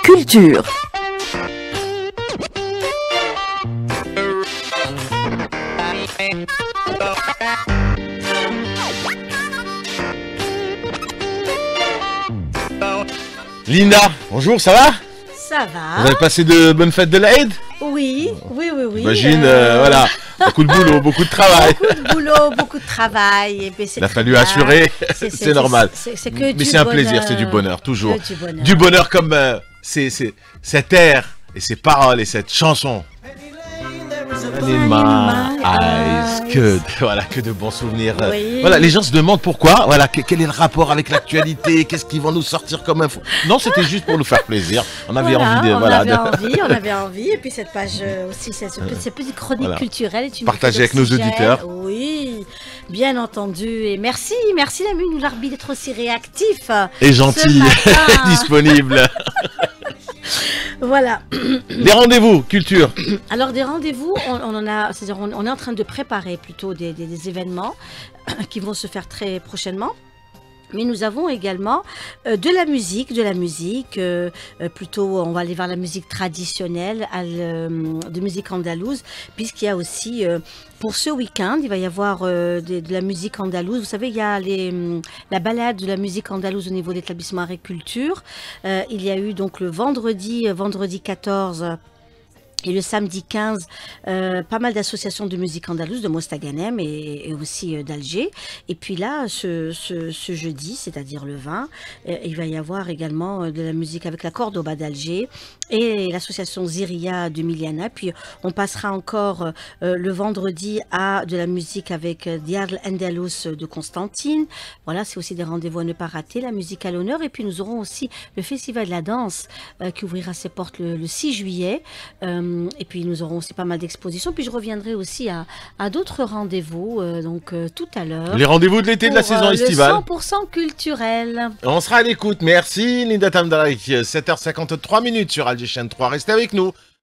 culture. Linda, bonjour, ça va? Ça va. Vous avez passé de bonnes fêtes de l'Aïd? Oui. J'imagine, voilà, beaucoup de boulot, beaucoup de travail. Beaucoup de boulot, beaucoup de travail. Et Il a fallu assurer, c'est normal. Mais c'est un plaisir, c'est du bonheur, toujours. Du bonheur. Du bonheur comme cet air et ces paroles et cette chanson. In my eyes. Que de bons souvenirs. Oui. Voilà, les gens se demandent pourquoi. Voilà, quel est le rapport avec l'actualité? Qu'est-ce qu'ils vont nous sortir comme info? Non, c'était juste pour nous faire plaisir. On avait envie de. On avait envie. Et puis cette page aussi, cette petite chronique culturelle. Est une partager avec nos auditeurs. Oui, bien entendu. Et merci l'ami Noularbi d'être aussi réactif. Et gentil, disponible. Voilà. Les rendez-vous culture. Alors des rendez-vous, on en a, c'est-à-dire on est en train de préparer plutôt des événements qui vont se faire très prochainement. Mais nous avons également de la musique, plutôt on va aller vers la musique traditionnelle, de musique andalouse, puisqu'il y a aussi, pour ce week-end, il va y avoir de la musique andalouse. Vous savez, il y a la balade de la musique andalouse au niveau de l'établissement Arrêt Culture. Il y a eu donc le vendredi 14... Et le samedi 15, pas mal d'associations de musique andalouse de Mostaganem et aussi d'Alger. Et puis là, ce jeudi, c'est-à-dire le 20, il va y avoir également de la musique avec la Cordoba d'Alger et l'association Ziria de Miliana. Puis on passera encore le vendredi à de la musique avec Diarl Andalous de Constantine. Voilà, c'est aussi des rendez-vous à ne pas rater, la musique à l'honneur. Et puis nous aurons aussi le Festival de la danse qui ouvrira ses portes le 6 juillet. Et puis nous aurons aussi pas mal d'expositions. Puis je reviendrai aussi à d'autres rendez-vous, donc tout à l'heure. Les rendez-vous de l'été de la saison estivale. 100% culturel. On sera à l'écoute. Merci Linda Tamdalek. 7h53 sur Alger Chaîne 3. Restez avec nous.